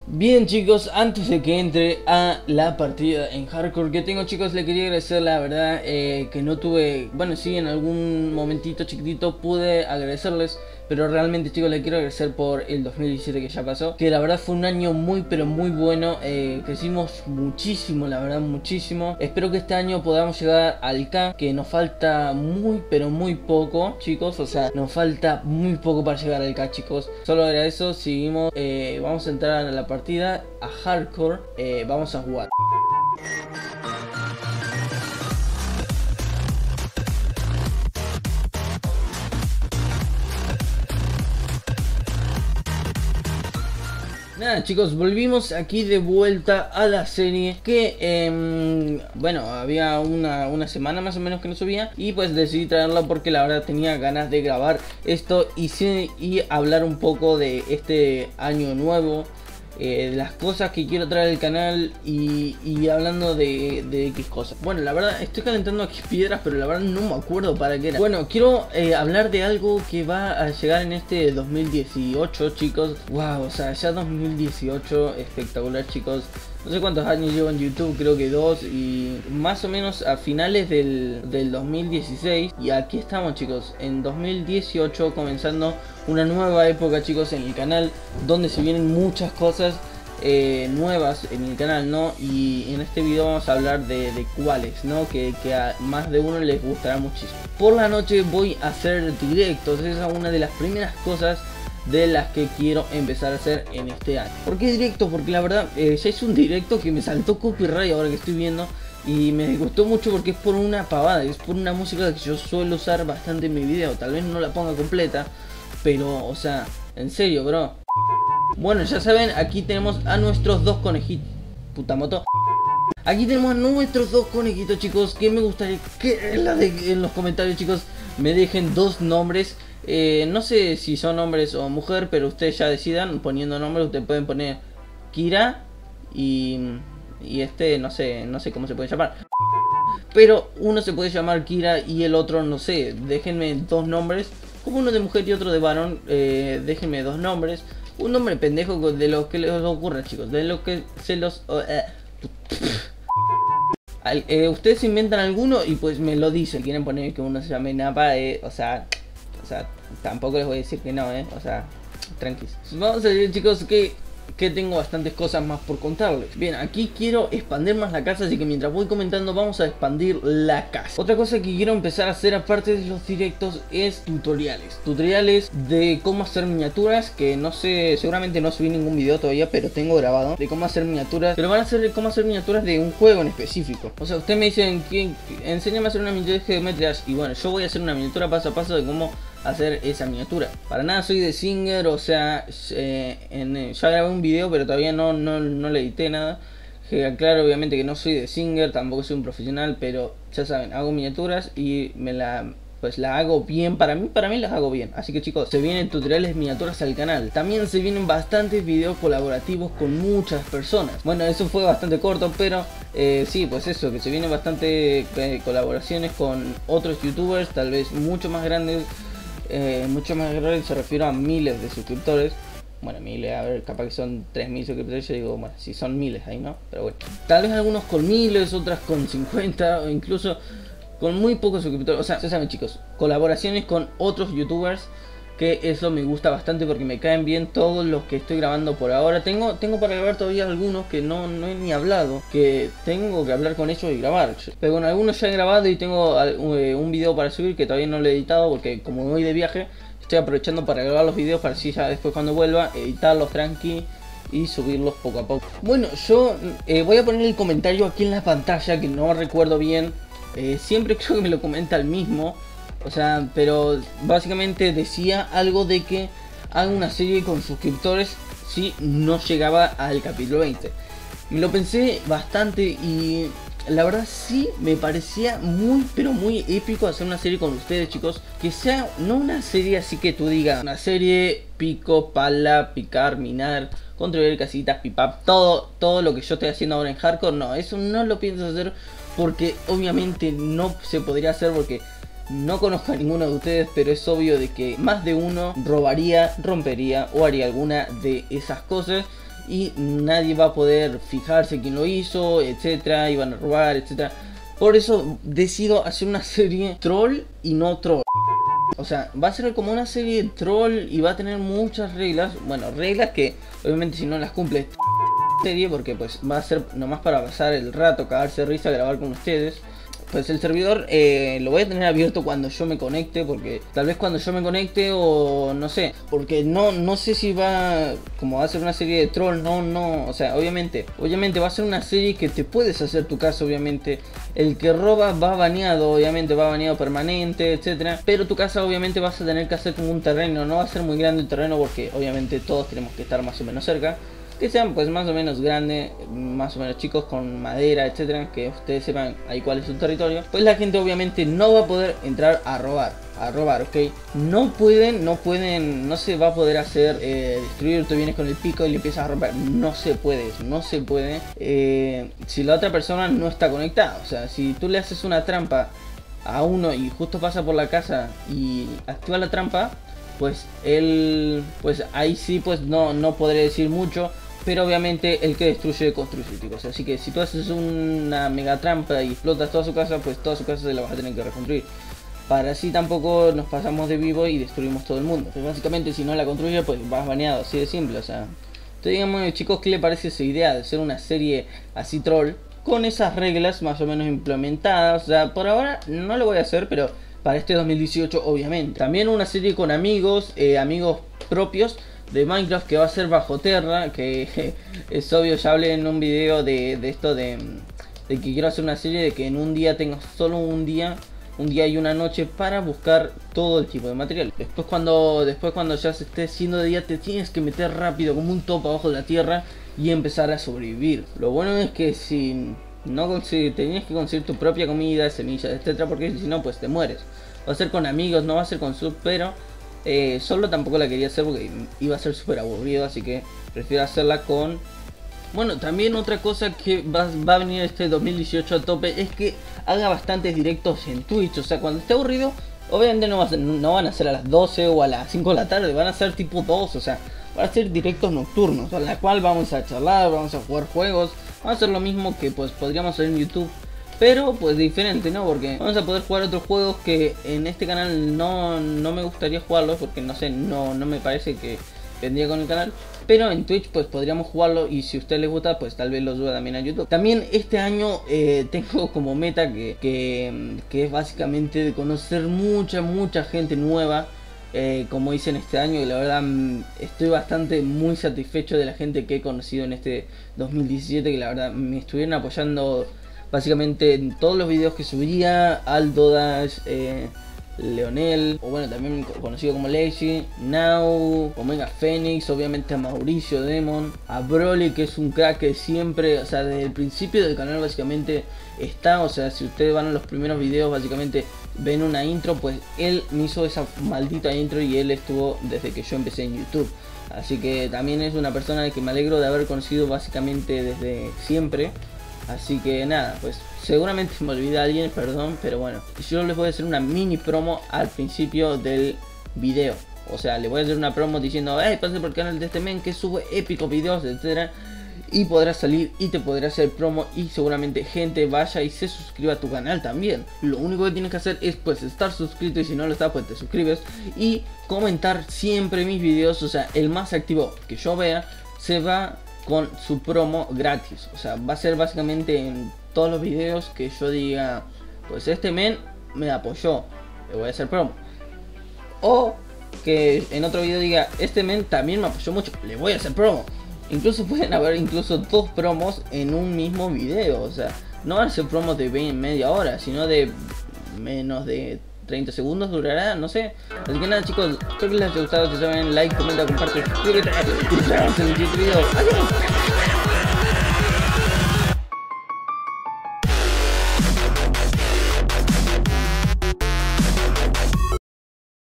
Bien chicos, antes de que entre a la partida en hardcore que tengo chicos, le quería agradecer la verdad que no tuve, bueno sí en algún momentito chiquitito pude agradecerles, pero realmente chicos le quiero agradecer por el 2017 que ya pasó, que la verdad fue un año muy pero muy bueno, crecimos muchísimo, la verdad muchísimo. Espero que este año podamos llegar al K, que nos falta muy pero muy poco chicos, o sea nos falta muy poco para llegar al K chicos. Solo era eso, seguimos, vamos a entrar a la partida, a hardcore, vamos a jugar. Nada chicos, volvimos aquí de vuelta a la serie que, bueno, había una semana más o menos que no subía. Y pues decidí traerla porque la verdad tenía ganas de grabar esto y hablar un poco de este año nuevo. De las cosas que quiero traer al canal y hablando de X cosas. Bueno, la verdad estoy calentando aquí piedras, pero la verdad no me acuerdo para qué era. Bueno, quiero hablar de algo que va a llegar en este 2018 chicos. Wow, o sea, ya 2018, espectacular chicos. No sé cuántos años llevo en YouTube, creo que 2, y más o menos a finales del 2016. Y aquí estamos chicos, en 2018, comenzando una nueva época chicos en el canal, donde se vienen muchas cosas nuevas en el canal, ¿no? Y en este video vamos a hablar de cuáles, ¿no? Que a más de uno les gustará muchísimo. Por la noche voy a hacer directos, esa es una de las primeras cosas de las que quiero empezar a hacer en este año. ¿Por qué directo? Porque la verdad ya hice un directo que me saltó copyright ahora que estoy viendo y me gustó mucho porque es por una pavada, es por una música que yo suelo usar bastante en mi video. Tal vez no la ponga completa, pero o sea, en serio bro. Bueno, ya saben, aquí tenemos a nuestros dos conejitos. Puta moto. Aquí tenemos a nuestros dos conejitos chicos, que me gustaría que en los comentarios chicos me dejen dos nombres. No sé si son hombres o mujer, pero ustedes ya decidan poniendo nombres. Ustedes pueden poner Kira y este no sé cómo se puede llamar, pero uno se puede llamar Kira y el otro no sé. Déjenme dos nombres, como uno de mujer y otro de varón. Déjenme dos nombres, un nombre pendejo de lo que les ocurra chicos, de lo que se los ustedes inventan alguno y pues me lo dicen. Quieren poner que uno se llame Napa, o sea, tampoco les voy a decir que no, o sea, tranquilos. Vamos a ver chicos que tengo bastantes cosas más por contarles. Bien, aquí quiero expandir más la casa, así que mientras voy comentando vamos a expandir la casa. Otra cosa que quiero empezar a hacer aparte de los directos es tutoriales de cómo hacer miniaturas, que no sé, seguramente no subí ningún video todavía, pero tengo grabado de cómo hacer miniaturas, pero van a ser cómo hacer miniaturas de un juego en específico. O sea, ustedes me dicen que enséñame a hacer una miniatura de geometrías y bueno, yo voy a hacer una miniatura paso a paso de cómo hacer esa miniatura. Para nada soy de Singer, o sea, ya grabé un video pero todavía no le edité nada. Claro, obviamente que no soy de Singer, tampoco soy un profesional, pero ya saben, hago miniaturas y pues la hago bien. Para mí las hago bien. Así que chicos, se vienen tutoriales miniaturas al canal. También se vienen bastantes videos colaborativos con muchas personas. Bueno, eso fue bastante corto, pero sí, pues eso, que se vienen bastante colaboraciones con otros youtubers, tal vez mucho más grandes. Se refiero a miles de suscriptores. Bueno, miles, a ver, capaz que son 3000 suscriptores. Yo digo, bueno, si son miles ahí, ¿no? Pero bueno, tal vez algunos con miles, otras con 50 o incluso con muy pocos suscriptores. O sea, ya saben chicos, colaboraciones con otros youtubers, que eso me gusta bastante porque me caen bien todos los que estoy grabando por ahora. Tengo para grabar todavía algunos que no he ni hablado, que tengo que hablar con ellos y grabar. Pero bueno, algunos ya he grabado y tengo un video para subir que todavía no lo he editado porque como voy de viaje, estoy aprovechando para grabar los videos para así ya después cuando vuelva editarlos tranqui y subirlos poco a poco. Bueno, yo voy a poner el comentario aquí en la pantalla, que no recuerdo bien. Siempre creo que me lo comenta el mismo. O sea, pero básicamente decía algo de que haga una serie con suscriptores si no llegaba al capítulo 20. Me lo pensé bastante y la verdad sí me parecía muy pero muy épico hacer una serie con ustedes chicos. Que sea no una serie así que tú digas, una serie pico, pala, picar, minar, construir casitas, pipap, todo lo que yo estoy haciendo ahora en hardcore. No, eso no lo pienso hacer porque obviamente no se podría hacer porque no conozco a ninguno de ustedes, pero es obvio de que más de uno robaría, rompería o haría alguna de esas cosas. y nadie va a poder fijarse quién lo hizo, etcétera, y van a robar, etcétera. Por eso decido hacer una serie troll y no troll. O sea, va a ser como una serie troll y va a tener muchas reglas. Bueno, reglas que obviamente si no las cumple serie, porque pues va a ser nomás para pasar el rato, cagarse de risa, grabar con ustedes. Pues el servidor lo voy a tener abierto cuando yo me conecte, porque tal vez cuando yo me conecte o no sé, porque no sé si va, como va a ser una serie de troll, o sea, obviamente va a ser una serie que te puedes hacer tu casa, obviamente. El que roba va baneado, obviamente va baneado permanente, etcétera. Pero tu casa obviamente vas a tener que hacer como un terreno, no va a ser muy grande el terreno porque obviamente todos tenemos que estar más o menos cerca. Que sean pues más o menos grandes, más o menos chicos, con madera, etcétera, que ustedes sepan ahí cuál es su territorio. Pues la gente obviamente no va a poder entrar a robar, ¿ok? No se va a poder hacer destruir, tú vienes con el pico y le empiezas a romper. No se puede si la otra persona no está conectada. O sea, si tú le haces una trampa a uno y justo pasa por la casa y activa la trampa, pues él, pues ahí sí pues no podré decir mucho. Pero obviamente el que destruye, construye, chicos. Así que si tú haces una mega trampa y explotas toda su casa, pues toda su casa se la vas a tener que reconstruir. Para así tampoco nos pasamos de vivo y destruimos todo el mundo. Pues básicamente si no la construye, pues vas baneado, así de simple. O sea, entonces digamos, chicos, ¿qué le parece esa idea de hacer una serie así troll? Con esas reglas más o menos implementadas. O sea, por ahora no lo voy a hacer, pero para este 2018 obviamente. También una serie con amigos, amigos propios de Minecraft, que va a ser bajo tierra, que es obvio, ya hablé en un video de esto de que quiero hacer una serie de que en un día tengas solo un día y una noche para buscar todo el tipo de material. Después cuando ya se esté haciendo de día, te tienes que meter rápido como un topo abajo de la tierra y empezar a sobrevivir. Lo bueno es que si no consigues, tenías que conseguir tu propia comida, semillas, etcétera, porque si no pues te mueres. Va a ser con amigos, no va a ser con sub, pero solo tampoco la quería hacer porque iba a ser súper aburrido, así que prefiero hacerla con... Bueno, también otra cosa que va a venir este 2018 a tope es que haga bastantes directos en Twitch. O sea, cuando esté aburrido, obviamente no van a ser a las 12 o a las 5 de la tarde, van a ser tipo 2, o sea, van a ser directos nocturnos, a la cual vamos a charlar, vamos a jugar juegos, vamos a hacer lo mismo que pues podríamos hacer en YouTube. Pero pues diferente, ¿no? Porque vamos a poder jugar otros juegos que en este canal no me gustaría jugarlos, porque no sé, no me parece que vendría con el canal. Pero en Twitch pues podríamos jugarlo, y si a ustedes les gusta pues tal vez lo suba también a YouTube. También este año tengo como meta que es básicamente de conocer mucha gente nueva. Como hice en este año, y la verdad estoy muy satisfecho de la gente que he conocido en este 2017, que la verdad me estuvieron apoyando básicamente en todos los videos que subía. Aldo Dash, Leonel, o bueno, también conocido como Lechi, Now, Omega Phoenix, obviamente a Mauricio Demon, a Broly, que es un crack que siempre, o sea, desde el principio del canal básicamente está. O sea, si ustedes van a los primeros videos, básicamente ven una intro, pues él me hizo esa maldita intro y él estuvo desde que yo empecé en YouTube. Así que también es una persona que me alegro de haber conocido básicamente desde siempre. Así que nada, pues seguramente me olvidé a alguien, perdón, pero bueno, yo les voy a hacer una mini promo al principio del video. O sea, le voy a hacer una promo diciendo, pase por el canal de este men que sube épicos videos, etcétera, y podrás salir y te podrás hacer promo, y seguramente gente vaya y se suscriba a tu canal también. Lo único que tienes que hacer es pues estar suscrito, y si no lo estás pues te suscribes y comentar siempre mis videos. O sea, el más activo que yo vea se va con su promo gratis. O sea, va a ser básicamente en todos los videos que yo diga, pues este men me apoyó, le voy a hacer promo. O que en otro video diga, este men también me apoyó mucho, le voy a hacer promo. Incluso pueden haber incluso dos promos en un mismo video. O sea, no van a ser promos de media hora, sino de menos de 30 segundos durará, no sé. Así que nada, chicos, espero que les haya gustado. Si saben, like, comenta, comparte, suscríbete y nos vemos en el siguiente video. Adiós.